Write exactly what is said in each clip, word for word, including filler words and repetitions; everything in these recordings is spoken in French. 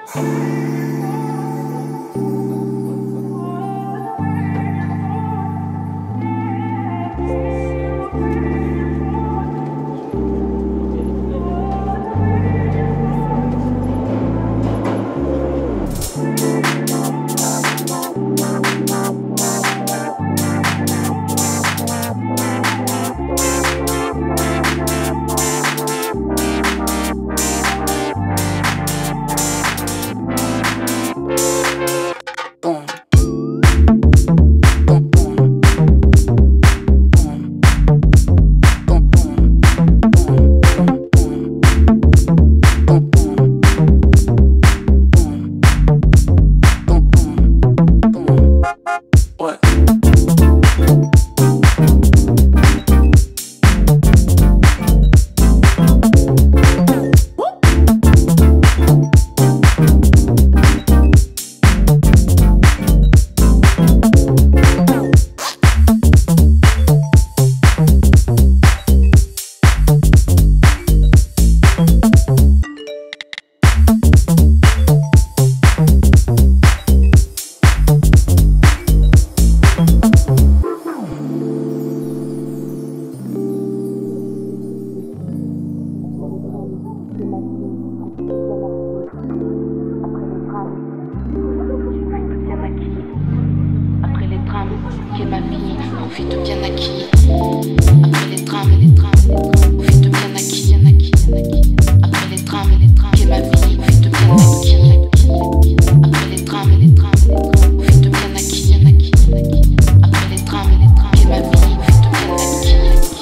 Qui est ma vie, profite bien acquis. Après les trams et les trams, profite bien acquis, bien acquis, bien acquis. Après les trams et les trams, qui est ma vie, profite bien acquis. Après les trams et les trams, profite bien acquis, bien acquis, bien acquis. Après les trams et les trams, qui est ma vie, profite bien acquis.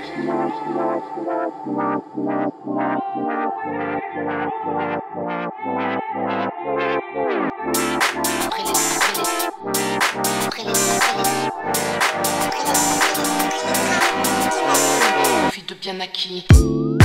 Après les Après les Profite bien acquis.